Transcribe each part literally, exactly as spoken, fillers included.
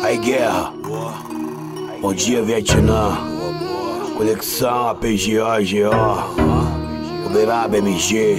Aí, guerra. Bom dia, Vietnã. Conexão A P G O, G O. Uberaba, M G.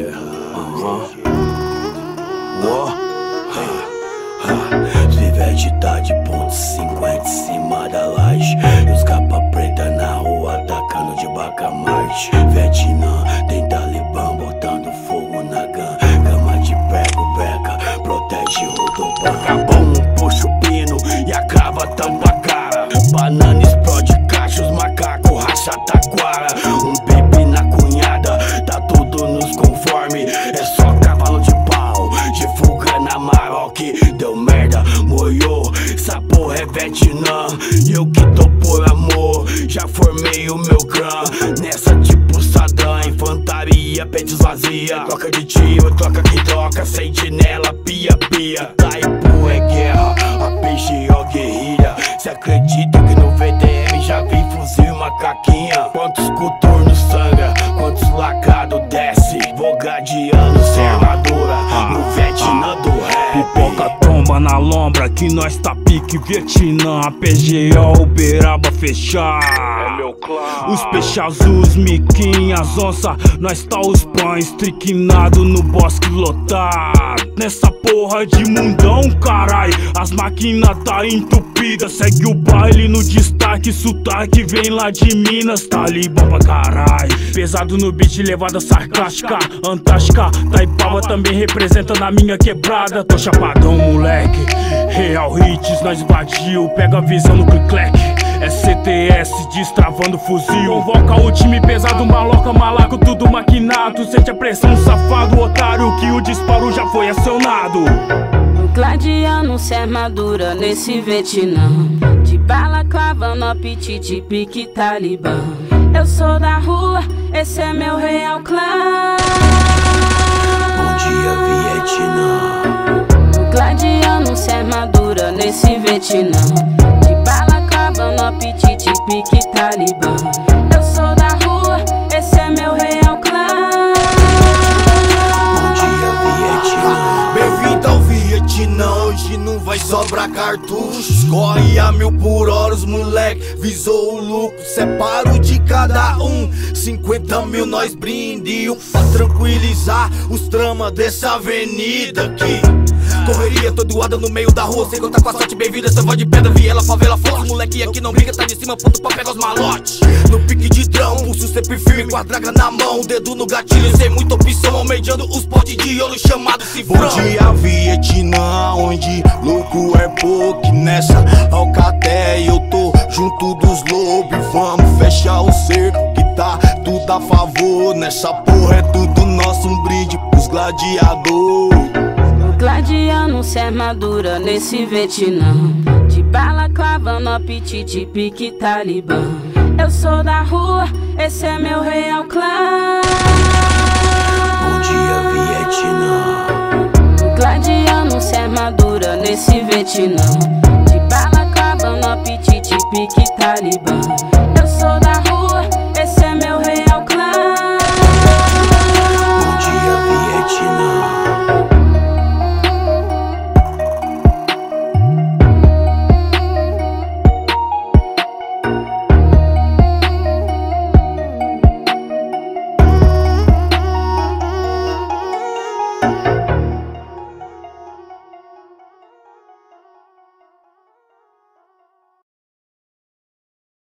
Vivete tá de ponto cinquenta em cima da laje. E os capa preta na rua atacando de bacamarte. Vietnã tem talibã botando fogo na gan. Cama de prego, beca, protege o Rodoban. Bom, puxa o pino e a crava tampa a cara. Banana explode caixa, os macaco racha taquara. Um pipi na cunhada, tá tudo nos conforme. É só cavalo de pau, de fuga na Maroc. Deu merda, moiou, essa porra é Vietnã. E eu que tô por amor, já formei o meu clã. Nessa tipo Saddam, infantaria, pente vazia. Troca de tiro, troca que troca, sentinela, pia, pia. Taipu é guerra, A P G O guerrilha. Cê acredita que no V D M já vi fuzil e macaquinha? Quantos coturnos sangra, quantos lacado desce? Vou gladiando sem armadura, no Vietnã do rap. Pipoca tromba na lombra, que nós tá pique Vietnã. A P G O, Uberaba fechar. É meu clã. Os peixes azuis, miquinhas, onça, nós tá os pães triquinado no bosque lotado. Nessa porra de mundão, carai, as máquinas tá entupida. Segue o baile no destaque, sotaque vem lá de Minas. Talibã pra carai, pesado no beat, levada sarcástica. Antártica, Taipava também representa na minha quebrada. Tô chapadão, moleque, real hits, nós invadiu. Pega a visão no click-clack, é C T S destravando fuzil. Convoca o time pesado, maloca, malaco, tudo maquinado. Sente a pressão, safado, otário, que o disparo já foi acionado. Gladiando sem armadura nesse Vietnã, de bala clavando apetite, pique talibã. Eu sou da rua, esse é meu real clã. Bom dia, Vietnã. Gladiando sem armadura nesse Vietnã, de bala clavando apetite, pique talibã. Eu sou da rua, esse é meu real clã. Bom dia, Vietnã. Bem-vindo ao Vietnã, hoje não vai sobrar cartuchos. Corre a mil por hora, os moleque visou o lucro. Separo de cada um, cinquenta mil nós brinde. Um pra tranquilizar os tramas dessa avenida aqui. Correria todoada no meio da rua, sem contar com a sorte. Bem-vinda, essa voz de pedra, viela, favela, forte. Moleque aqui não briga, tá de cima, ponto pra pegar os malotes. No pique de drão, pulso sempre firme, com a draga na mão. Dedo no gatilho, sem muita opção, almejando os potes de ouro chamado cifrão. Bom dia, Vietnã, onde louco é pouco. Nessa alcateia eu tô junto dos lobos. Vamos fechar o cerco, que tá tudo a favor. Nessa porra é tudo nosso, um brinde pros gladiadores. Gladiando sem armadura nesse Vietnã, de bala clavando apetite, pique talibã. Eu sou da rua, esse é meu real clã. Bom dia, Vietnã. Gladiando sem armadura nesse Vietnã, de bala clavando apetite, pique talibã.